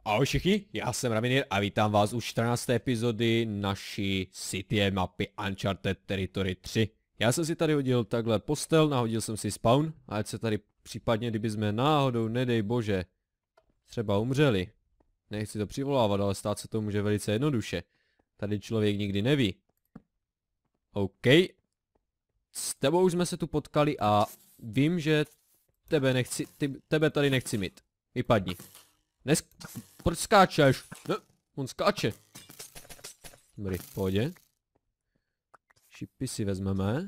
Ahoj všichni, já jsem Raminir a vítám vás u 14. epizody naší City mapy Uncharted Territory 3. Já jsem si tady hodil takhle postel, nahodil jsem si spawn, a ať se tady případně, kdyby jsme náhodou, nedej bože, třeba umřeli. Nechci to přivolávat, ale stát se to může velice jednoduše. Tady člověk nikdy neví. OK. S tebou už jsme se tu potkali a vím, že tebe tady nechci mít. Vypadni. Proč skáčeš? Ne, on skáče. Dobrý, v pohodě. Šipy si vezmeme.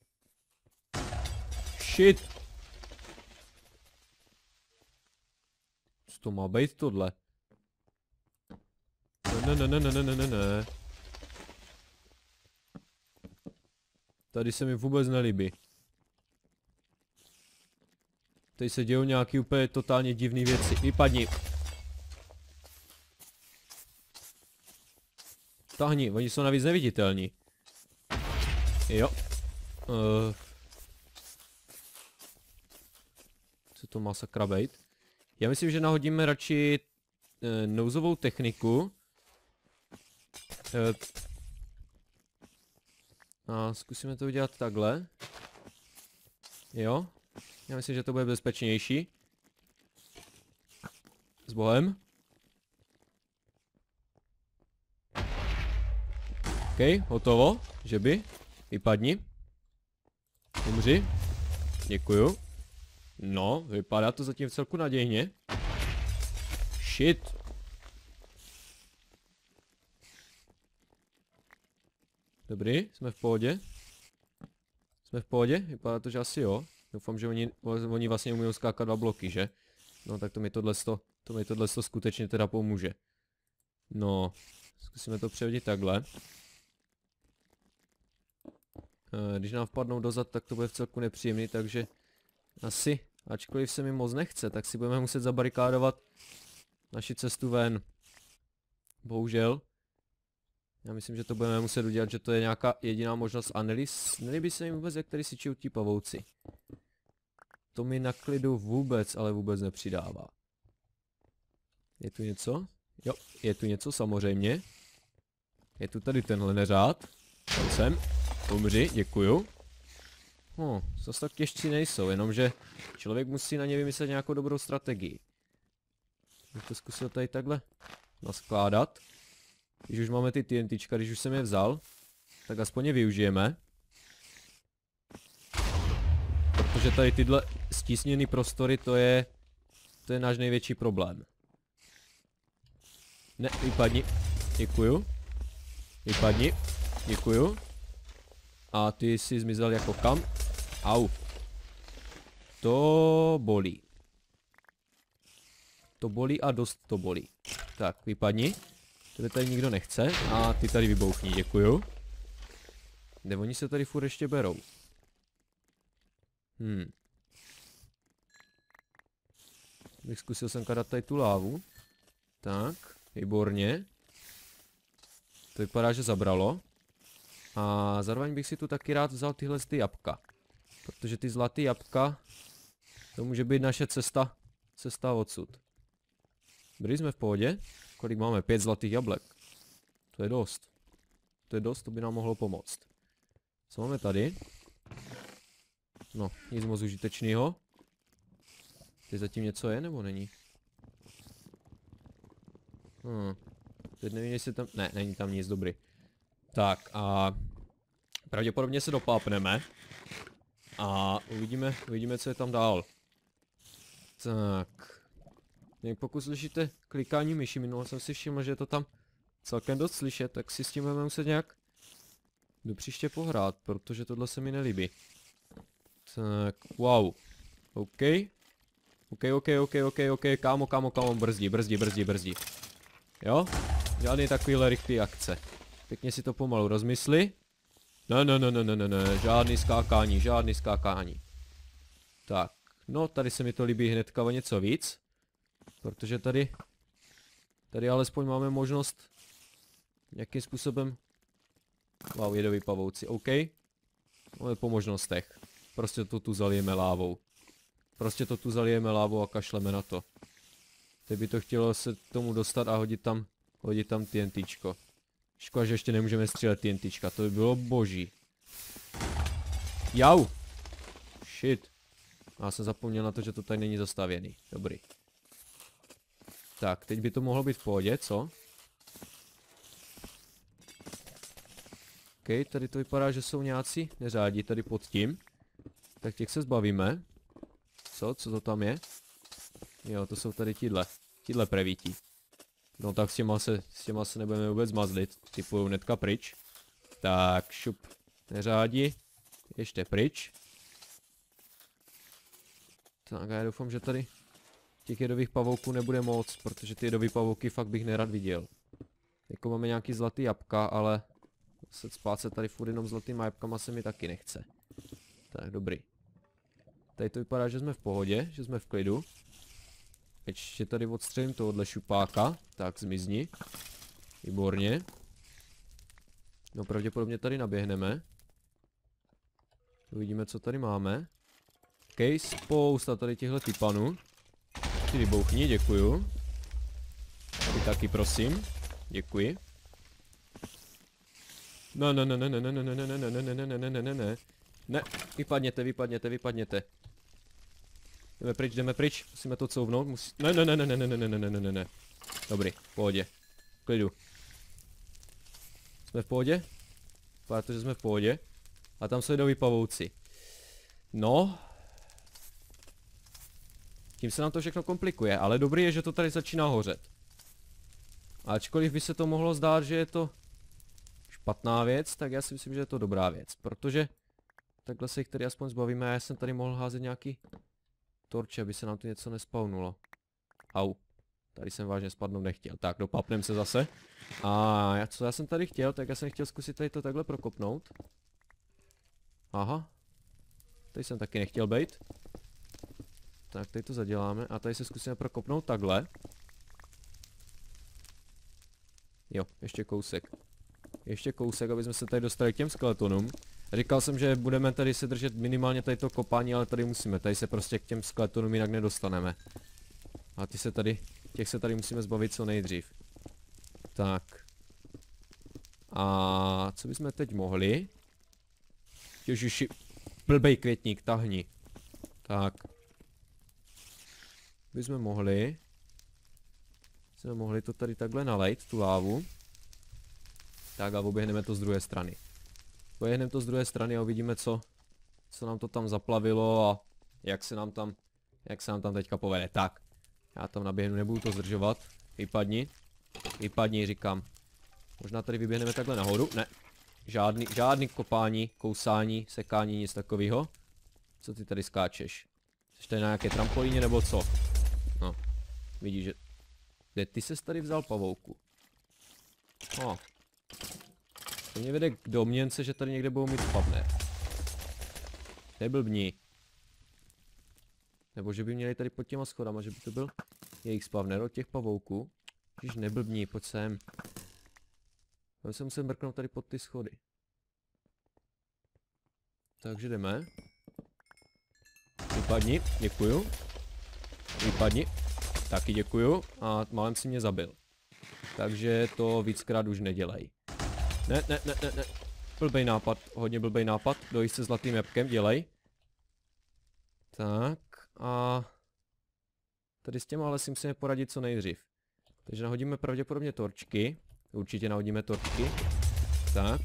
Shit. Co to má být tohle? Ne. Tady se mi vůbec nelíbí. Tady se dějou nějaký úplně totálně divné věci. Vypadni. Tahni, oni jsou navíc neviditelní. Jo. Co to má sakra bejt? Já myslím, že nahodíme radši nouzovou techniku. A zkusíme to udělat takhle. Jo. Já myslím, že to bude bezpečnější. S Bohem. OK, hotovo. Že by? Vypadni. Umři. Děkuju. No, vypadá to zatím vcelku nadějně. Shit. Dobrý, jsme v pohodě. Jsme v pohodě? Vypadá to, že asi jo. Doufám, že oni vlastně umí skákat 2 bloky, že? No tak to mi tohle skutečně teda pomůže. No, zkusíme to přehodit takhle. Když nám vpadnou dozad, tak to bude vcelku nepříjemný, takže asi, ačkoliv se mi moc nechce, tak si budeme muset zabarikádovat naši cestu ven. Bohužel. Já myslím, že to budeme muset udělat, že to je nějaká jediná možnost a nelíbí se mi vůbec, jak tady sičou ti pavouci. To mi na klidu vůbec, ale vůbec nepřidává. Je tu něco? Jo, je tu něco samozřejmě. Je tu tady tenhle neřád. Tam jsem. Umři, děkuju. Zase tak těžcí nejsou, jenomže člověk musí na ně vymyslet nějakou dobrou strategii. Bych to zkusil tady takhle naskládat. Když už máme ty TNTčka, když už jsem je vzal, tak aspoň je využijeme. Protože tady tyhle stísněné prostory, to je náš největší problém. Ne, vypadni. Děkuju. Vypadni. Děkuju. A ty jsi zmizel jako kam? Au. To bolí. To bolí a dost to bolí. Tak, vypadni. Tebe tady nikdo nechce. A ty tady vybouchni, děkuju. Kde oni se tady furt ještě berou? Bych zkusil sem dát tady tu lávu. Tak, výborně. To vypadá, že zabralo. A zároveň bych si tu taky rád vzal tyhle ty jabka. Protože ty zlatý jabka, to může být naše cesta odsud. Byli jsme v pohodě. Kolik máme? 5 zlatých jablek. To je dost. To je dost, to by nám mohlo pomoct. Co máme tady? No, nic moc užitečného. Teď zatím něco je, nebo není? Teď nevím, jestli tam... Ne, není tam nic, dobrý. Tak a... pravděpodobně se dopápneme. A uvidíme, co je tam dál. Tak... Pokud slyšíte klikání myši, minule jsem si všiml, že je to tam celkem dost slyšet, tak si s tím budeme muset nějak do příště pohrát, protože tohle se mi nelíbí. Tak, wow. OK. OK, kámo, brzdí. Jo? Žádný takovýhle rychlý akce. Pěkně si to pomalu rozmysli. Ne, žádný skákání. Tak, no tady se mi to líbí hnedka o něco víc. Protože tady alespoň máme možnost nějakým způsobem... Wow, jedový pavouci, OK. Máme po možnostech. Prostě to tu zalijeme lávou. A kašleme na to. Teď by to chtělo se k tomu dostat a hodit tam TNTčko. Škoda, že ještě nemůžeme střílet TNTčka, to by bylo boží. Jau! Shit. Já jsem zapomněl na to, že to tady není zastavěný. Dobrý. Tak, teď by to mohlo být v pohodě, co? OK, tady to vypadá, že jsou nějací neřádí tady pod tím. Tak těch se zbavíme. Co to tam je? Jo, to jsou tady tíhle prevítí. No tak s těma se nebudeme vůbec mazlit. Ty půjdou hnedka pryč. Tak, šup. Neřádí. Ještě pryč. Tak já doufám, že tady těch jedových pavouků nebude moc, protože ty jedový pavouky fakt bych nerad viděl. Jako máme nějaký zlatý jabka, ale spát se tady furt jenom zlatýma jabkama se mi taky nechce. Tak, dobrý. Tady to vypadá, že jsme v pohodě, že jsme v klidu. Ještě tady odstřelím tohohle šupáka. Tak, zmizni. Výborně. No pravděpodobně tady naběhneme. Uvidíme, co tady máme. OK, spousta tady těchto typanů. Ty vybouchni, děkuju. Ty taky, prosím. Děkuji. No, no, no, no, no, no, no, no, no, no, no, no, no, no, no, no, no. Ne, vypadněte. Jdeme pryč, musíme to couvnout, Ne. Dobrý, v pohodě. V klidu. Jsme v pohodě? Vypadá to, že jsme v pohodě. A tam jsou jedoví pavouci. No. Tím se nám to všechno komplikuje, ale dobrý je, že to tady začíná hořet. Ačkoliv by se to mohlo zdát, že je to špatná věc, tak já si myslím, že je to dobrá věc, protože takhle se jich tady aspoň zbavíme a já jsem tady mohl házet nějaký torče, aby se nám tu něco nespawnulo. Au, tady jsem vážně spadnout nechtěl. Tak, dopapnem se zase. A co já jsem tady chtěl, tak já jsem chtěl zkusit tady to takhle prokopnout. Aha. Tady jsem taky nechtěl bejt. Tak, tady to zaděláme a tady se zkusíme prokopnout takhle. Jo, ještě kousek. Ještě kousek, aby jsme se tady dostali k těm skeletonům. Říkal jsem, že budeme tady se držet minimálně tady to kopání, ale tady musíme. Tady se prostě k těm skeletonům jinak nedostaneme. A těch se tady musíme zbavit co nejdřív. Tak. A co bychom teď mohli? Ježiši, blbej květník, tahni. Tak. Bychom mohli to tady takhle nalejt, tu lávu. Tak a oběhneme to z druhé strany. Pojehneme to z druhé strany a uvidíme, co nám to tam zaplavilo a jak se nám tam teďka povede. Tak, já tam naběhnu, nebudu to zdržovat. Vypadni, říkám. Možná tady vyběhneme takhle nahoru. Ne, žádný kopání, kousání, sekání, nic takového. Co ty tady skáčeš? Jsi tady na nějaké trampolíně nebo co? No, vidíš, že... Kde ty ses tady vzal, pavouku? To mě vede k domněnce, že tady někde budou mít spavner. Neblbni. Nebo že by měli tady pod těma schodama, že by to byl jejich spavner od těch pavouků. Když neblbni, pojď sem. Já se musím mrknout tady pod ty schody. Takže jdeme. Vypadni, děkuju. Vypadni. Taky děkuju. A málem si mě zabil. Takže to víckrát už nedělej. Ne. Blbej nápad, hodně blbej nápad. Dojít se zlatým jabkem, dělej. Tak a... Tady s těma ale si musíme poradit co nejdřív. Takže nahodíme pravděpodobně torčky. Určitě nahodíme torčky. Tak.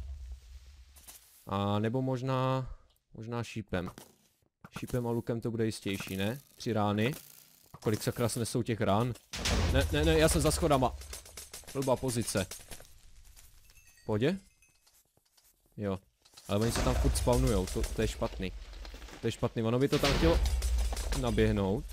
A nebo možná šípem. Šípem a lukem to bude jistější, ne? 3 rány. Kolik sakra nesou těch rán? Ne, já jsem za schodama. Blbá pozice. V pohodě? Jo. Ale oni se tam furt spawnujou, to je špatný. To je špatný, ono by to tam chtělo naběhnout.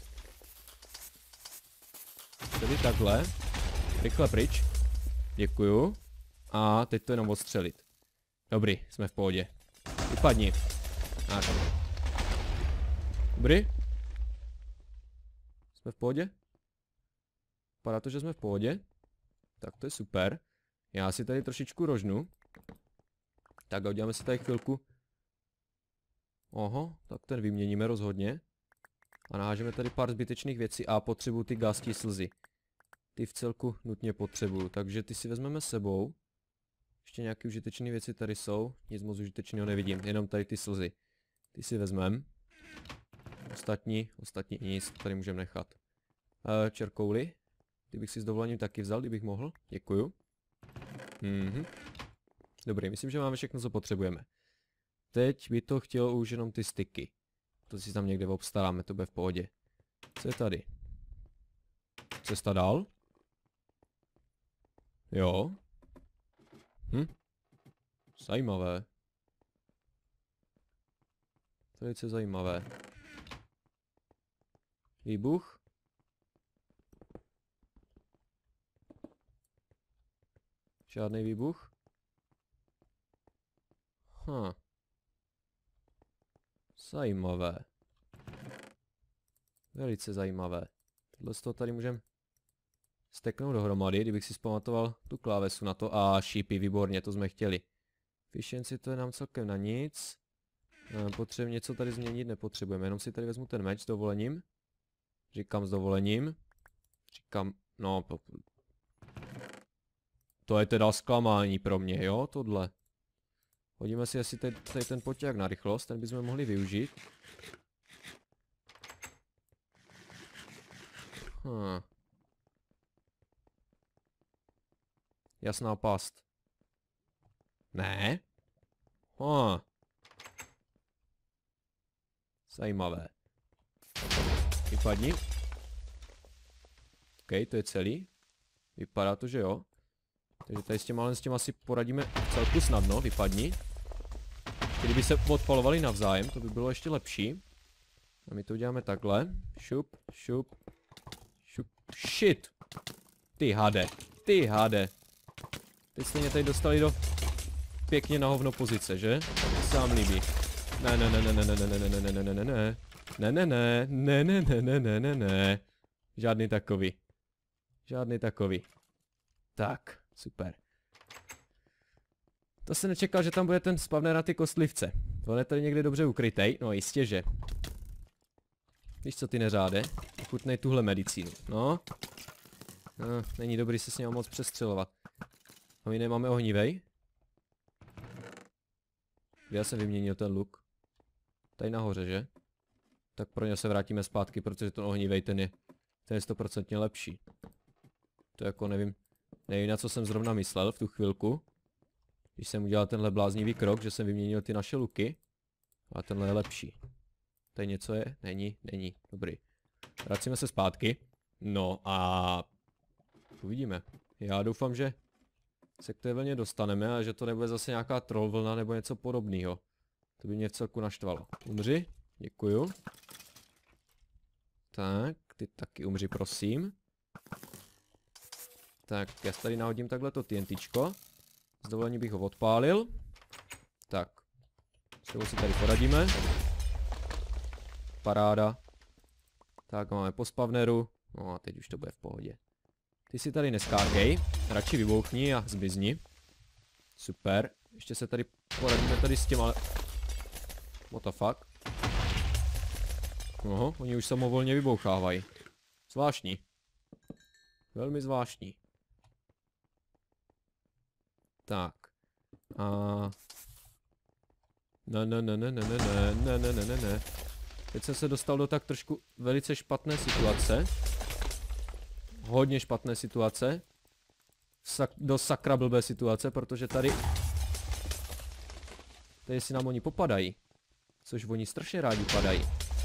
Tedy takhle. Rychle pryč. Děkuju. A teď to jenom odstřelit. Dobrý, jsme v pohodě. Vypadni. Tak. Dobrý. Jsme v pohodě? Vypadá to, že jsme v pohodě. Tak to je super. Já si tady trošičku rožnu. Tak a uděláme si tady chvilku. Oho, tak ten vyměníme rozhodně. A nahážeme tady pár zbytečných věcí a potřebuju ty gástí slzy. Ty v celku nutně potřebuju, takže ty si vezmeme sebou. Ještě nějaké užitečné věci tady jsou, nic moc užitečného nevidím, jenom tady ty slzy. Ty si vezmem. Ostatní nic, tady můžeme nechat. Čerkouly, ty bych si s dovolením taky vzal, kdybych mohl, děkuju. Dobrý, myslím, že máme všechno, co potřebujeme. Teď by to chtělo už jenom ty styky. To si tam někde obstaráme, to bude v pohodě. Co je tady? Cesta dál? Jo. Zajímavé. Velice zajímavé. Výbuch? Žádný výbuch? Zajímavé. Velice zajímavé. Tohle z toho tady můžeme steknout dohromady, kdybych si zpamatoval tu klávesu na to. A šípy, výborně, to jsme chtěli. Efficiency, to je nám celkem na nic. Potřebujeme něco tady změnit, nepotřebujeme. Jenom si tady vezmu ten meč s dovolením. Říkám s dovolením. Říkám, no, to je teda zklamání pro mě, jo, tohle. Hodíme si asi tady ten poťák na rychlost, ten bychom mohli využít. Jasná past. Ne? Zajímavé. Vypadni. OK, to je celý. Vypadá to, že jo. Takže tady s těma asi poradíme celku snadno, vypadni. Kdyby se odpalovali navzájem, to by bylo ještě lepší. A my to uděláme takhle. Šup, šup, šup. Shit! Ty hade, ty hade. Teď jste mě tady dostali do pěkně na hovno pozice, že? To se vám líbí. Ne, ne, ne, ne, ne, ne, ne, ne, ne, ne, ne, ne, ne. Ne, ne, ne, ne, ne, ne, ne, ne, ne, ne. Žádný takový. Žádný takový. Tak, super. To se nečekal, že tam bude ten spawner na ty kostlivce. On je tady někde dobře ukrytej, no jistě, že. Víš co, ty neřáde? Chutnej tuhle medicínu, no. Není dobrý se s ním moc přestřelovat. A my nemáme ohnivej? Já jsem vyměnil ten luk. Tady nahoře, že? Tak pro ně se vrátíme zpátky, protože ten ohnivej, ten je 100% lepší. To jako nevím na co jsem zrovna myslel v tu chvilku. Když jsem udělal tenhle bláznivý krok, že jsem vyměnil ty naše luky. A tenhle je lepší. Tady něco je? Není. Dobrý. Vracíme se zpátky. No a uvidíme. Já doufám, že se k té vlně dostaneme a že to nebude zase nějaká troll vlna nebo něco podobného. To by mě v celku naštvalo. Umři. Děkuju. Tak, ty taky umři, prosím. Tak, já tady nahodím takhle to TNTčko. S dovolením bych ho odpálil. Tak. S tebou si tady poradíme. Paráda. Tak, máme po spawneru. No a teď už to bude v pohodě. Ty si tady neskákej. Radši vybouchni a zmizni. Super. Ještě se tady poradíme tady s těma... What the fuck? Oho, oni už samovolně vybouchávají. Zvláštní. Velmi zvláštní. Tak. A... Ne. Teď jsem se dostal do tak trošku velice špatné situace. Hodně špatné situace. Do sakra blbé situace, protože tady si nám oni popadají. Což oni strašně rádi padají.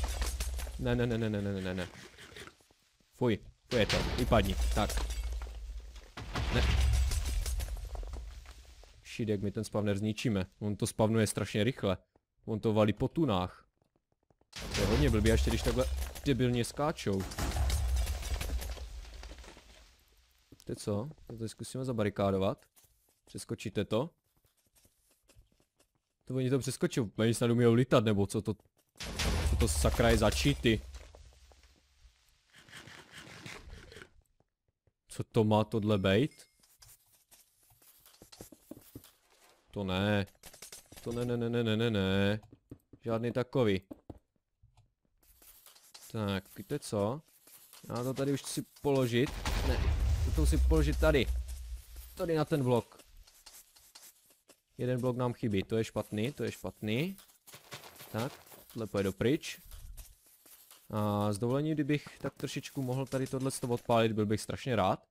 Ne. Fuj, to je to, vypadni, tak. Ne. Shit, jak my ten spawner zničíme. On to spavnuje strašně rychle. On to valí po tunách. To je hodně blbý, ještě když takhle debilně skáčou. Teď co? To tady zkusíme zabarikádovat. Přeskočíte to? To oni to přeskočí, oni snad umějou lítat, nebo co to sakra je za cheaty? Co to má tohle bejt? To ne. To ne. Žádný takový. Tak, víte co? Já to tady už chci položit. Ne, to si položit tady. Tady na ten blok. Jeden blok nám chybí, to je špatný, to je špatný. Tak, tohle pojde dopryč. A s dovolením, kdybych tak trošičku mohl tady tohle odpálit, byl bych strašně rád.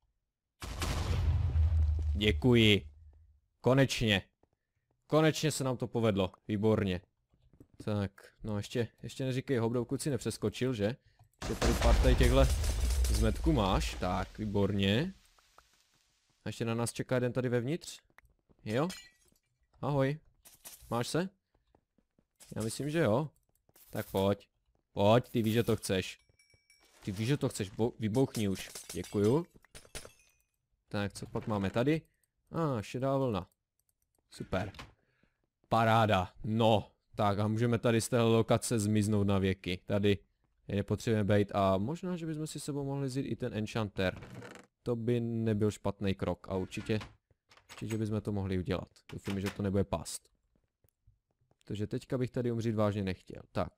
Děkuji. Konečně. Konečně se nám to povedlo, výborně. Tak, no ještě neříkej, hobdou kluci nepřeskočil, že? Ještě tady pár tady těchhle zmetků máš, tak, výborně. A ještě na nás čeká jeden tady vevnitř. Jo? Ahoj. Máš se? Já myslím, že jo. Tak pojď. Pojď, ty víš, že to chceš. Ty víš, že to chceš, vybouchni už. Děkuju. Tak, co pak máme tady? Šedá vlna. Super. Paráda. No, tak a můžeme tady z téhle lokace zmiznout na věky. Tady nepotřebujeme být a možná, že bychom si sebou mohli vzít i ten enchanter. To by nebyl špatný krok a určitě bychom to mohli udělat. Doufám, že to nebude past. Takže teďka bych tady umřít vážně nechtěl. Tak.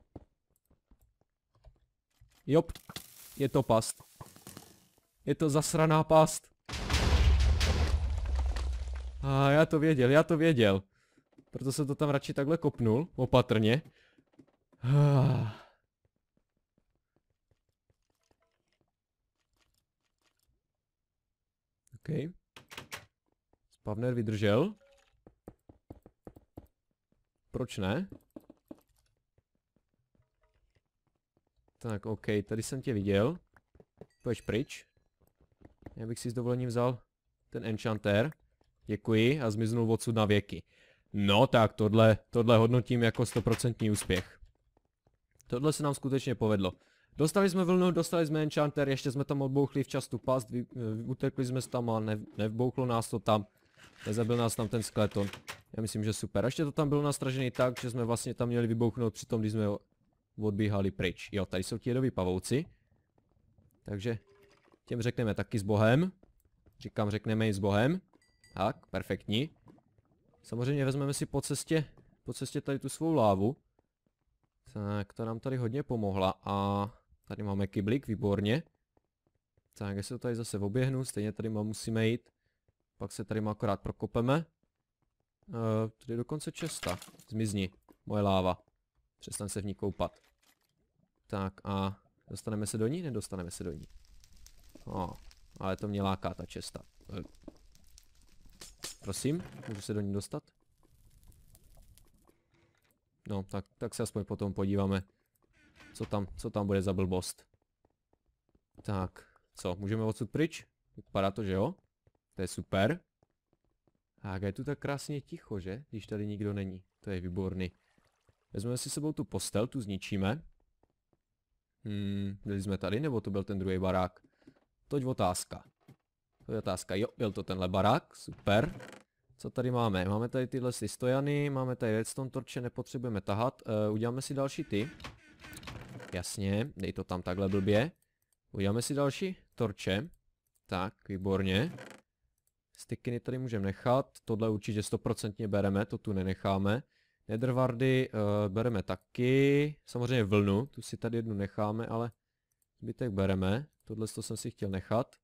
Jop, je to past. Je to zasraná past. Já to věděl. Proto jsem to tam radši takhle kopnul, opatrně. OK. Spawner vydržel. Proč ne? Tak, OK, tady jsem tě viděl. Pojď pryč. Já bych si s dovolením vzal ten enchanter. Děkuji a zmiznul odsud na věky. No tak tohle hodnotím jako 100% úspěch. Tohle se nám skutečně povedlo. Dostali jsme vlnu, dostali jsme enchanter, ještě jsme tam odbouchli včas tu past, utekli jsme tam a nevbouchlo nás to tam. Nezabil nás tam ten skeleton. Já myslím, že super. A ještě to tam bylo nastražený tak, že jsme vlastně tam měli vybouchnout přitom, když jsme odbíhali pryč. Jo, tady jsou ti jedoví pavouci. Takže těm řekneme taky s bohem. Říkám, řekneme jim s bohem. Tak, perfektní. Samozřejmě vezmeme si po cestě tady tu svou lávu. Tak, ta nám tady hodně pomohla a tady máme kyblík, výborně. Tak, jestli to tady zase oběhnu, stejně tady musíme jít. Pak se tady akorát prokopeme. Tady je dokonce česta. Zmizni, moje láva. Přestaň se v ní koupat. Tak a dostaneme se do ní? Nedostaneme se do ní. Ale to mě láká ta česta. Prosím, můžu se do ní dostat? No, tak se aspoň potom podíváme, co tam bude za blbost. Tak, co, můžeme odsud pryč? Vypadá to, že jo? To je super. Tak je tu tak krásně ticho, že? Když tady nikdo není. To je výborný. Vezmeme si sebou tu postel, tu zničíme. Byli jsme tady, nebo to byl ten druhý barák? Toť otázka. To je otázka. Jo, byl to tenhle barák, super. Co tady máme? Máme tady tyhle stojany, máme tady redstone torče, nepotřebujeme tahat. Uděláme si další ty. Jasně, dej to tam takhle blbě. Uděláme si další torče. Tak, výborně. Stikiny tady můžeme nechat, tohle určitě 100% bereme, to tu nenecháme. Netherwardy bereme taky, samozřejmě vlnu, tu si tady jednu necháme, ale zbytek bereme. Tohle jsem si chtěl nechat.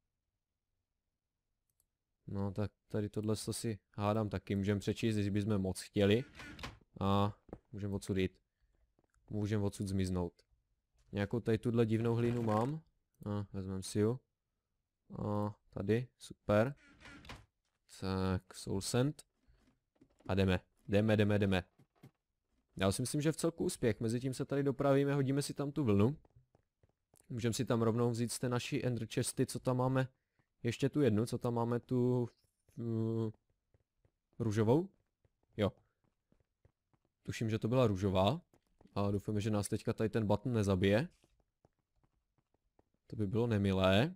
No tak tady tohle si hádám taky, můžeme přečíst, když bychom moc chtěli. A můžeme odsud jít. Můžeme odsud zmiznout. Nějakou tady tuhle divnou hlínu mám. Vezmeme si ju. Tady, super. Tak, soul sand. A jdeme. Já si myslím, že v celku úspěch. Mezitím se tady dopravíme, hodíme si tam tu vlnu. Můžeme si tam rovnou vzít z té naší ender chesty, co tam máme. Ještě tu jednu, co tam máme tu růžovou? Jo. Tuším, že to byla růžová. A doufám, že nás teďka tady ten button nezabije. To by bylo nemilé.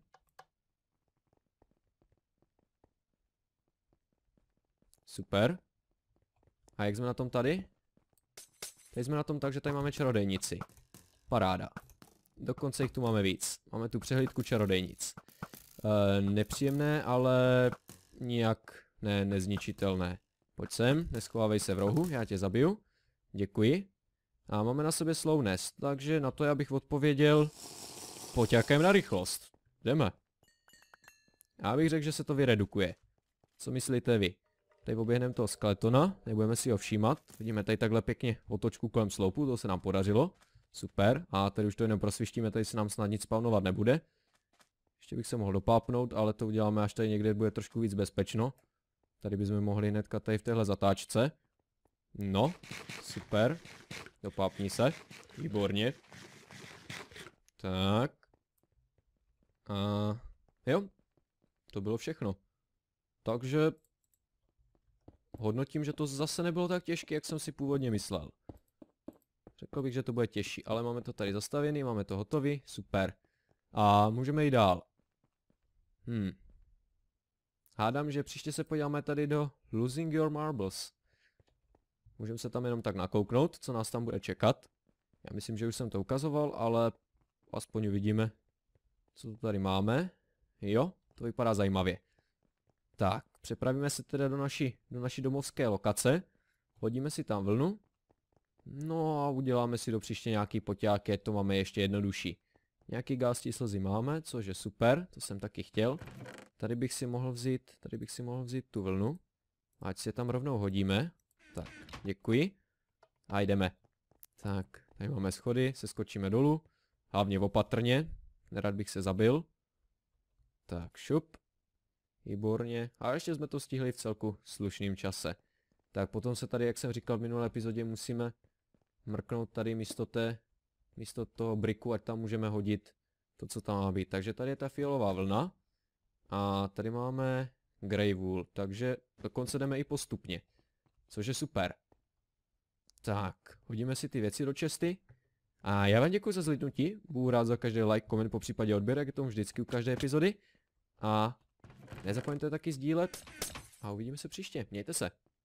Super. A jak jsme na tom tady? Tady jsme na tom tak, že tady máme čarodejnici. Paráda. Dokonce jich tu máme víc. Máme tu přehlídku čarodejnic. Nepříjemné, ale nijak nezničitelné. Pojď sem, neschovávej se v rohu, já tě zabiju. Děkuji. A máme na sobě slowness, takže na to já bych odpověděl poťákem na rychlost. Jdeme. Já bych řekl, že se to vyredukuje. Co myslíte vy? Tady oběhneme toho skeletona, nebudeme si ho všímat. Vidíme tady takhle pěkně otočku kolem sloupu, to se nám podařilo. Super, a tady už to jenom prosvištíme, tady se nám snad nic spawnovat nebude. Ještě bych se mohl dopápnout, ale to uděláme, až tady někde bude trošku víc bezpečno. Tady bychom mohli hnedka tady v téhle zatáčce. No, super. Dopápni se. Výborně. Tak. A jo, to bylo všechno. Takže hodnotím, že to zase nebylo tak těžké, jak jsem si původně myslel. Řekl bych, že to bude těžší, ale máme to tady zastavěný, máme to hotový, super. A můžeme jít dál. Hádám, že příště se podíváme tady do Losing Your Marbles. Můžeme se tam jenom tak nakouknout, co nás tam bude čekat. Já myslím, že už jsem to ukazoval, ale aspoň uvidíme, co to tady máme. Jo, to vypadá zajímavě. Tak, přepravíme se teda do naší domovské lokace. Hodíme si tam vlnu. No a uděláme si do příště nějaký poťák, to máme ještě jednodušší. Nějaký gástí slzy máme, což je super, to jsem taky chtěl. Tady bych si mohl vzít tu vlnu. Ať si je tam rovnou hodíme. Tak, děkuji. A jdeme. Tak, tady máme schody, seskočíme dolů. Hlavně opatrně, nerad bych se zabil. Tak, šup. Výborně. A ještě jsme to stihli v celku slušným čase. Tak potom se tady, jak jsem říkal v minulé epizodě, musíme mrknout tady místo toho briku, ať tam můžeme hodit to, co tam má být. Takže tady je ta fialová vlna. A tady máme grey wool, takže dokonce jdeme i postupně. Což je super. Tak, hodíme si ty věci do česty. A já vám děkuji za zhlídnutí. Budu rád za každý like, koment, popřípadě odběr, jak je tomu vždycky u každé epizody. A nezapomeňte taky sdílet. A uvidíme se příště. Mějte se.